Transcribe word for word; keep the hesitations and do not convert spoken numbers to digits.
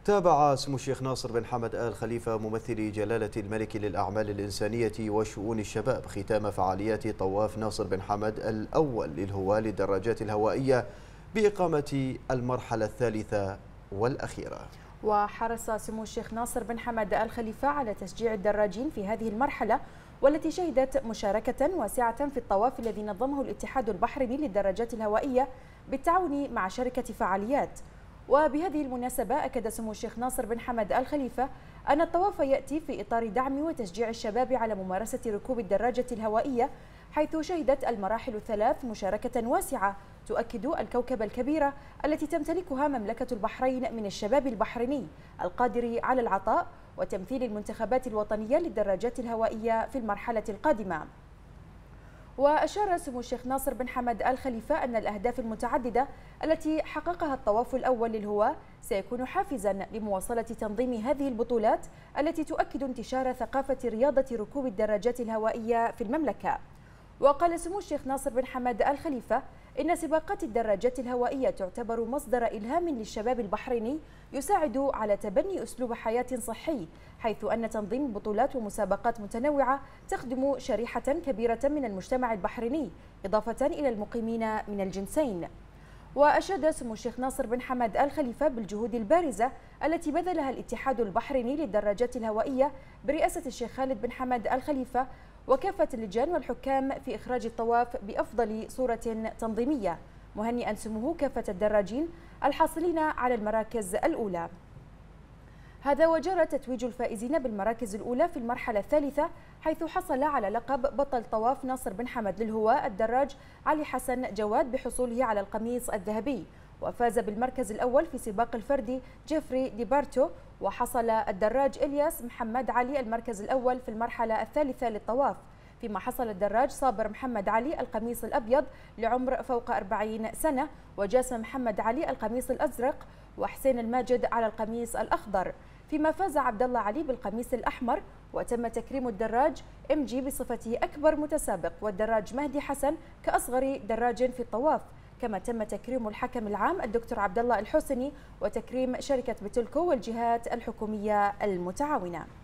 تابع سمو الشيخ ناصر بن حمد آل خليفة ممثل جلالة الملك للأعمال الإنسانية وشؤون الشباب ختام فعاليات طواف ناصر بن حمد الأول للهواة للدراجات الهوائية بإقامة المرحلة الثالثة والأخيرة. وحرص سمو الشيخ ناصر بن حمد آل خليفة على تشجيع الدراجين في هذه المرحلة، والتي شهدت مشاركة واسعة في الطواف الذي نظمه الاتحاد البحريني للدراجات الهوائية بالتعاون مع شركة فعاليات. وبهذه المناسبة أكد سمو الشيخ ناصر بن حمد آل خليفة أن الطواف يأتي في إطار دعم وتشجيع الشباب على ممارسة ركوب الدراجة الهوائية، حيث شهدت المراحل الثلاث مشاركة واسعة تؤكد الكوكبة الكبيرة التي تمتلكها مملكة البحرين من الشباب البحريني القادر على العطاء وتمثيل المنتخبات الوطنية للدراجات الهوائية في المرحلة القادمة. وأشار سمو الشيخ ناصر بن حمد آل خليفة أن الأهداف المتعددة التي حققها الطواف الأول للهواة سيكون حافزا لمواصلة تنظيم هذه البطولات التي تؤكد انتشار ثقافة رياضة ركوب الدراجات الهوائية في المملكة. وقال سمو الشيخ ناصر بن حمد آل خليفة إن سباقات الدراجات الهوائية تعتبر مصدر إلهام للشباب البحريني يساعد على تبني أسلوب حياة صحي، حيث أن تنظيم بطولات ومسابقات متنوعة تخدم شريحة كبيرة من المجتمع البحريني إضافة إلى المقيمين من الجنسين. وأشاد سمو الشيخ ناصر بن حمد آل خليفة بالجهود البارزة التي بذلها الاتحاد البحريني للدراجات الهوائية برئاسة الشيخ خالد بن حمد آل خليفة وكافة اللجان والحكام في إخراج الطواف بأفضل صورة تنظيمية، مهنئا سموه كافة الدراجين الحاصلين على المراكز الأولى. هذا وجرى تتويج الفائزين بالمراكز الأولى في المرحلة الثالثة، حيث حصل على لقب بطل طواف ناصر بن حمد للهواة الدراج علي حسن جواد بحصوله على القميص الذهبي، وفاز بالمركز الأول في سباق الفردي جيفري ديبارتو، وحصل الدراج إلياس محمد علي المركز الأول في المرحلة الثالثة للطواف، فيما حصل الدراج صابر محمد علي القميص الأبيض لعمر فوق أربعين سنة، وجاسم محمد علي القميص الأزرق، وحسين الماجد على القميص الأخضر، فيما فاز عبد الله علي بالقميص الأحمر. وتم تكريم الدراج ام جي بصفته أكبر متسابق، والدراج مهدي حسن كأصغر دراج في الطواف، كما تم تكريم الحكم العام الدكتور عبد الله الحسني وتكريم شركة بتلكو والجهات الحكومية المتعاونة.